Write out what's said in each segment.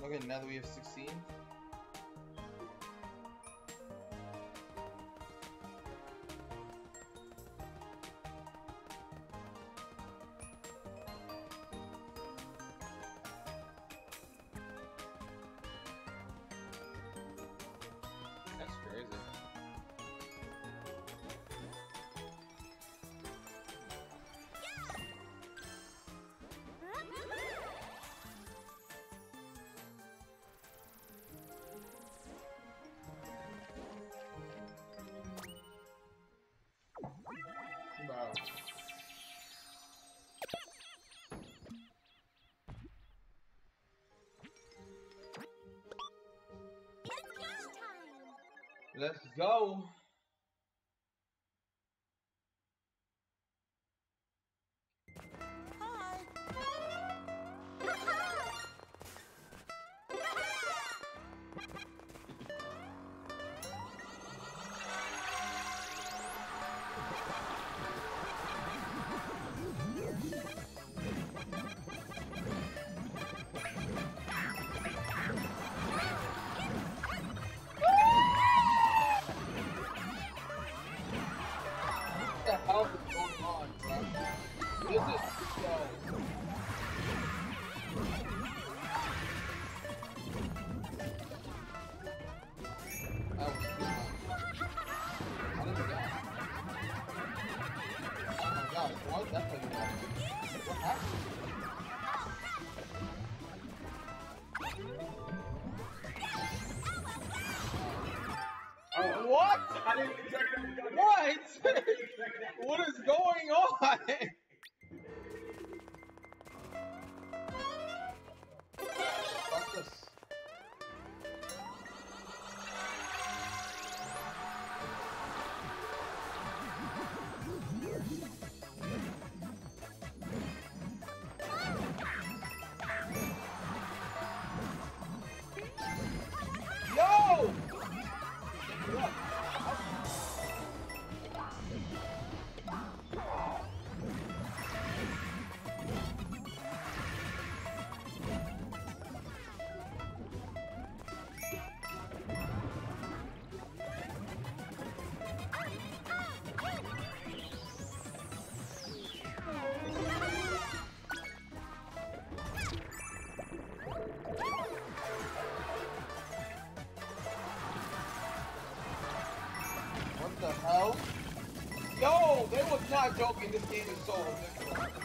Okay, now that we have 16. That's crazy. Wow. Let's go. What the hell is going on, bro? This is so. That was too much. How did it go? Oh my god, what? That's what you got. What happened? What? I didn't expect that to go. What? What is going on? Fuck this. Yo! What the hell? Yo, they was not joking. This game is so ridiculous.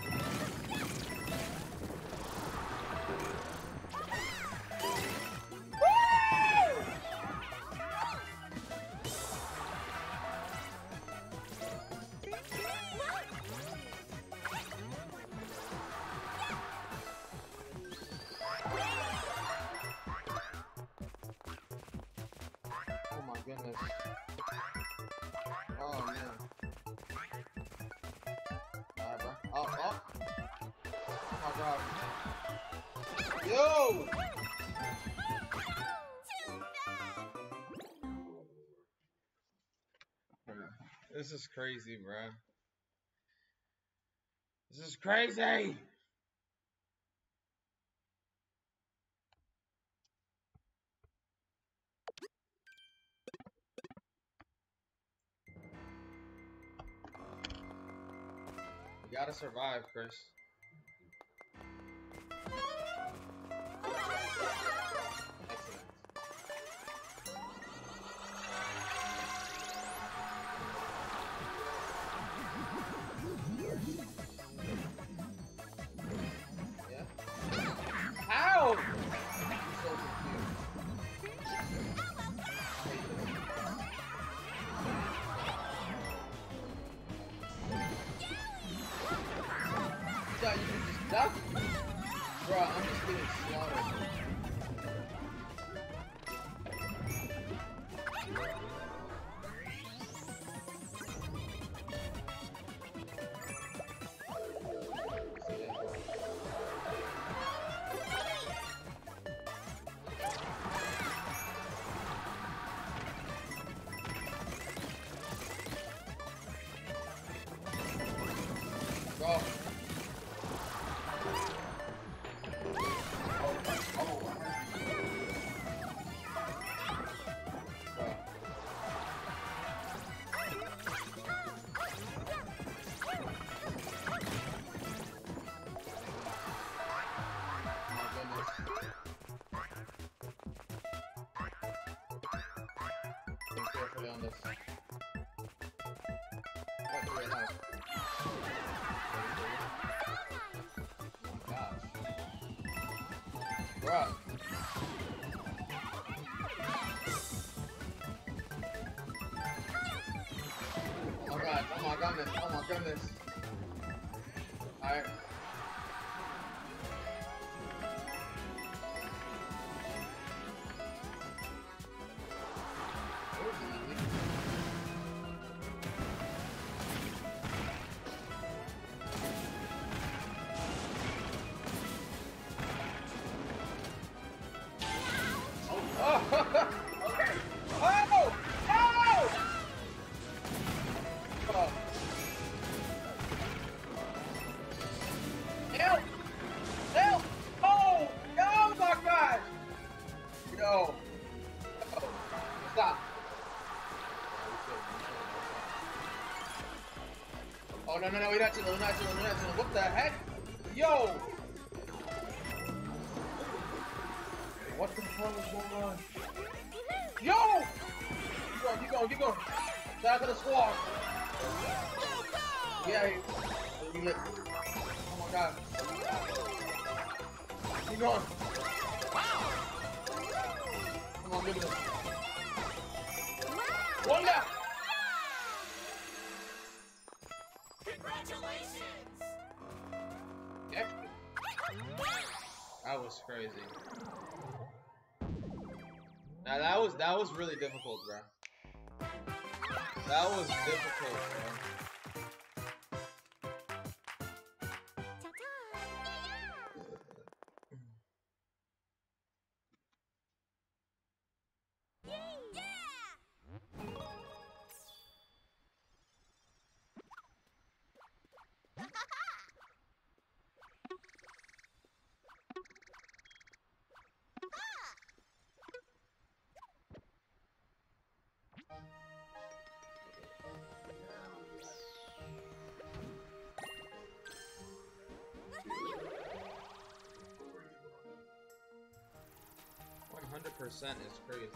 Oh my goodness. Oh man. Bro. Oh. Oh my god. Yo! This is crazy, bro. This is crazy! You gotta survive, Chris. Excellent. Yeah? How? I'm so confused. You can just duck? Bro, I'm just getting slaughtered. Bro. this. What do we have? Oh my gosh. Bruh. Oh my god, oh my goodness, oh my goodness. Alright. Oh no, we're not chilling, What the heck? Yo! What the hell is going on? Yo! Keep going. Shout out to the squad. Yeah, we lit. Oh my god. Keep going. Come on, look at this. One left! Congratulations! Yep. That was crazy. Now that was really difficult, bro. That was difficult, bro. 100% is crazy.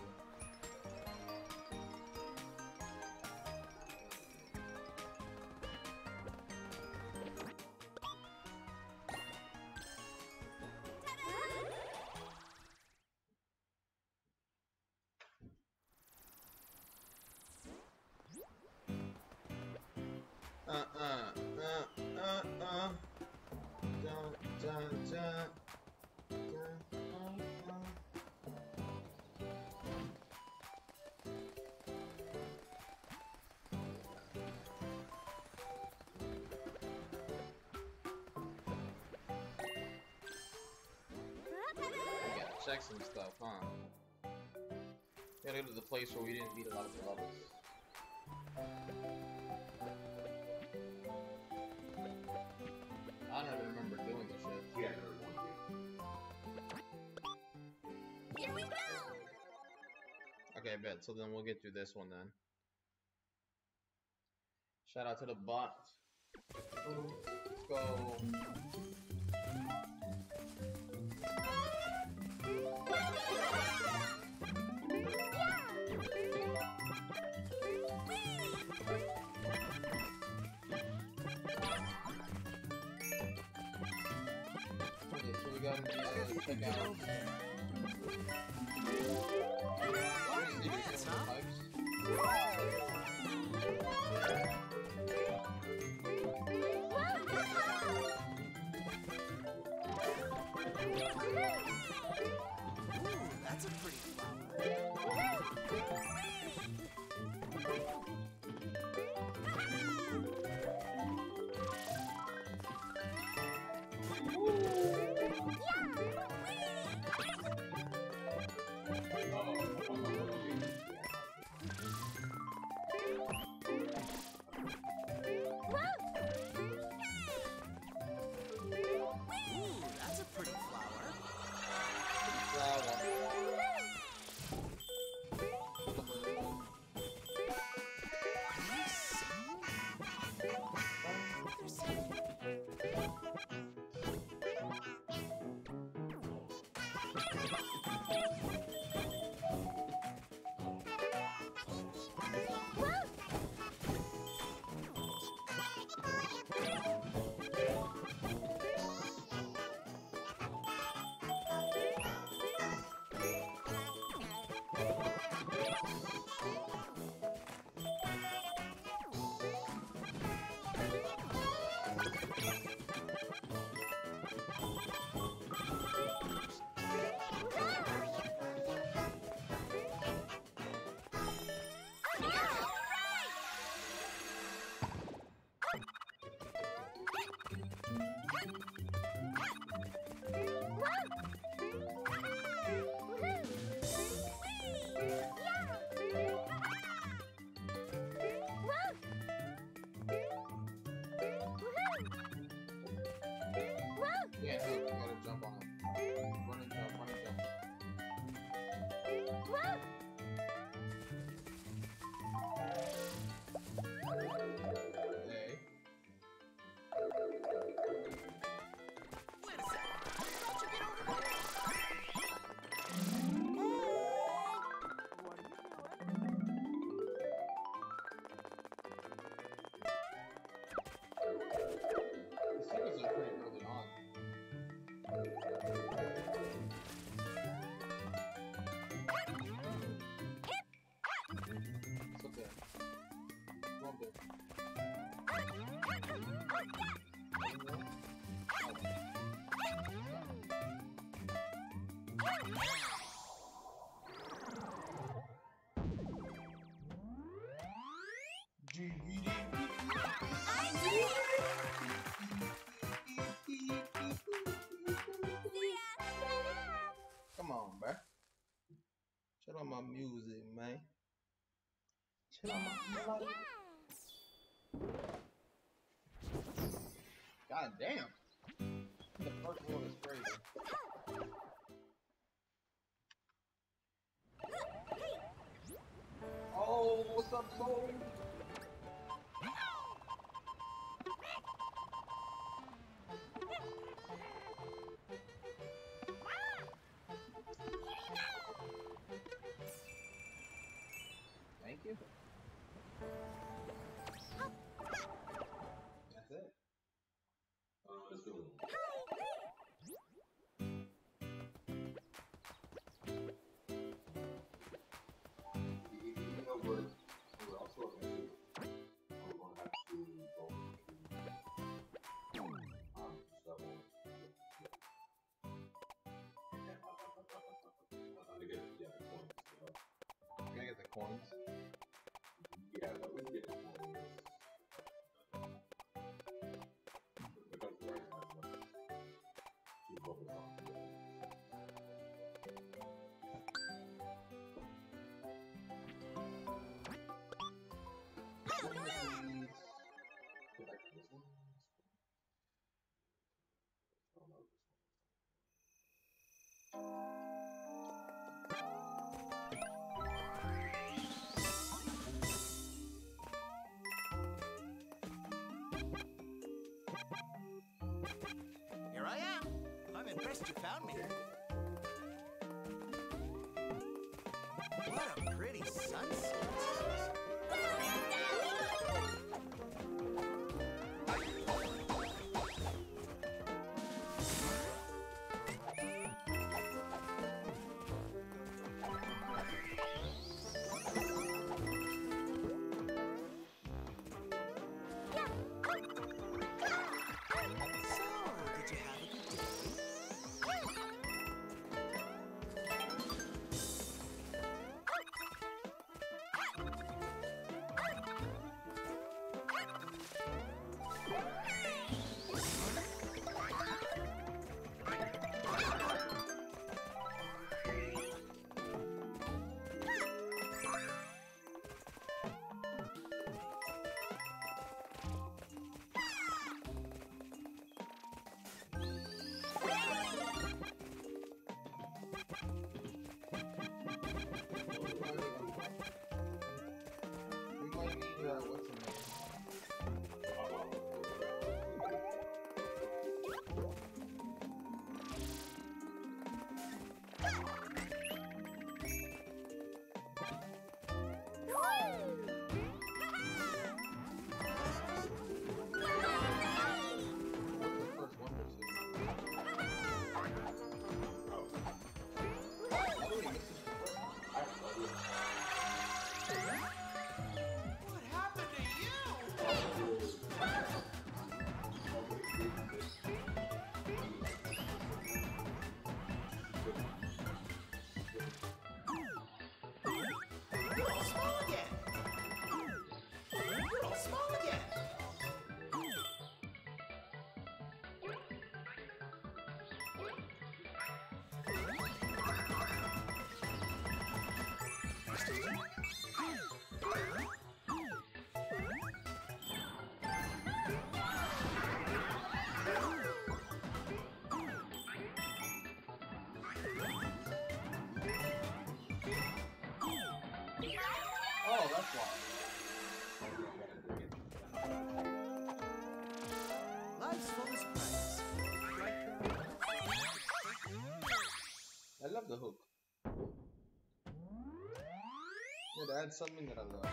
Check some stuff, huh? Gotta go to the place where we didn't beat a lot of the levels. I don't even remember doing this shit. Yeah. Here we go! Okay, bet. So then we'll get through this one then. Shout out to the bot. Let's go. Okay, so we got to check out. That's a pretty flower. Come on, bruh. Chill on my music, man. Chill on my music. God damn. The first one is crazy. Oh, what's up, soul? Thank you. That's it. Let's go. You know what? We're also going to do. We're going to have to go to level. Can I get the coins? Yeah, but we can get the coins. Because the right has much to focus on. Go back to this one. Oh no, this one. Here I am. I'm impressed you found me. What a pretty sunset. What happened to you? You're all small again. You're all small again. Oh, that's why. Life's full of surprises. I love the hook. Yeah, they add something that I love.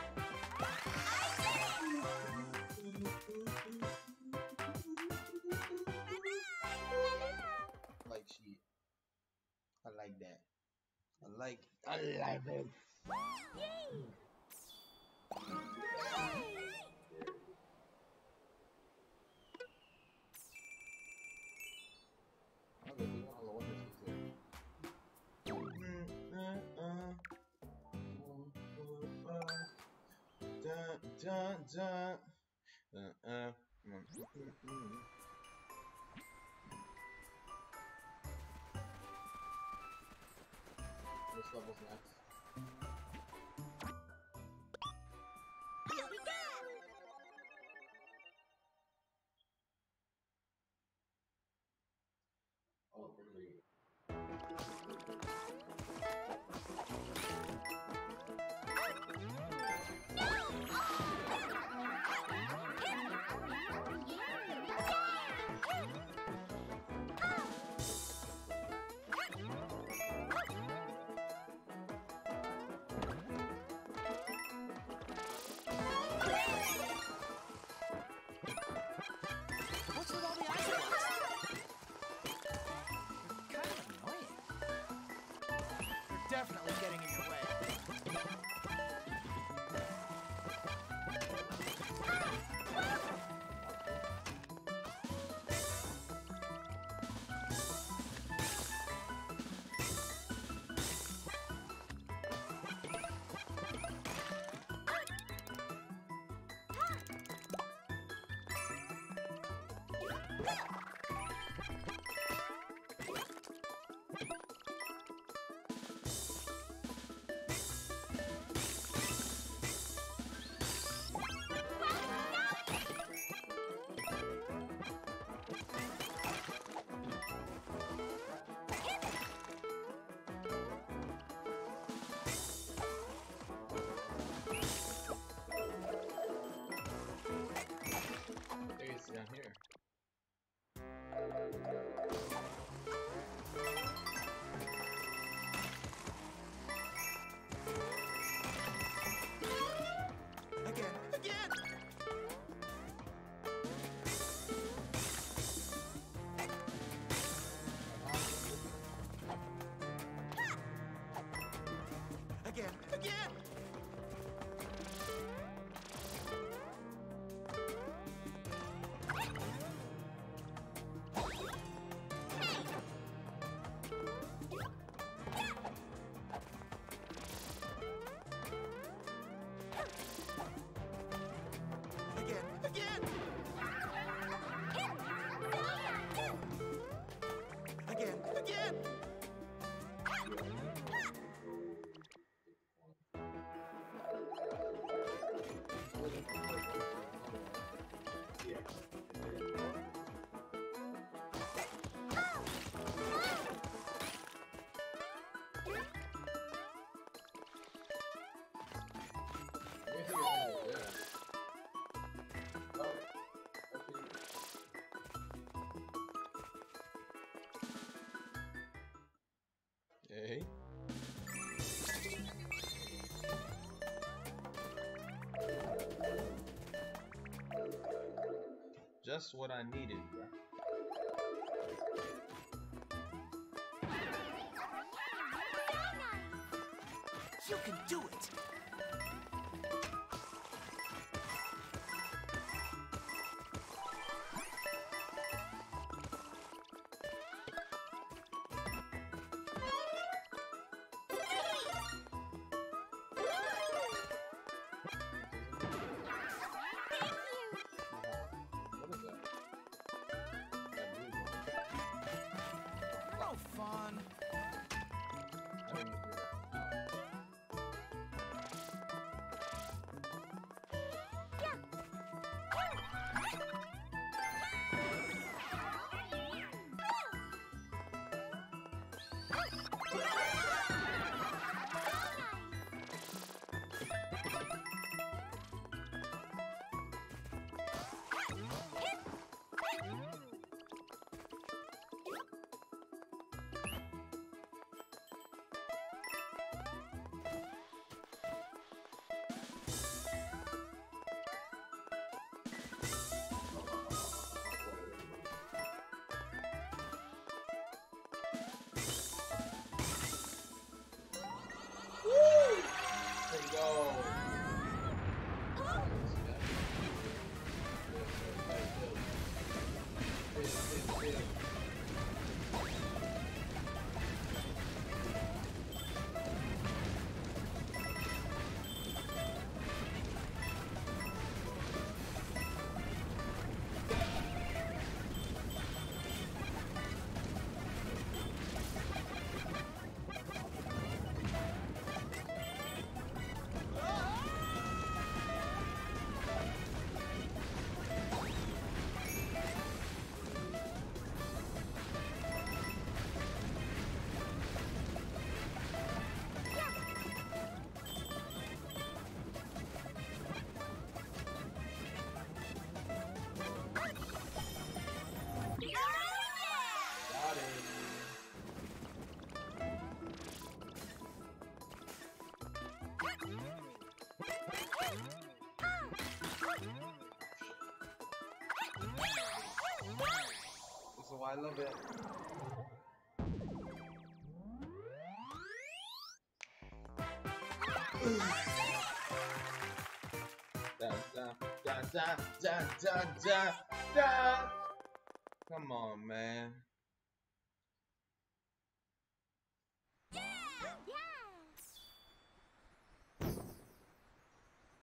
Like shit. I like that. I like it. Dun, dun. This level's next. Here we go! Oh, really? What's with all the ice blocks? They're kind of annoying. They're definitely getting in your way. Maybe it's down here. Again, again! Again, again! Again, again! Again, again! Maybe it's over there. Hey. Just what I needed, bro. You can do it! What is that? That blue one. No fun. I didn't even hear that. I love it. Da, da, da, da, da, da, da, da. Come on, man.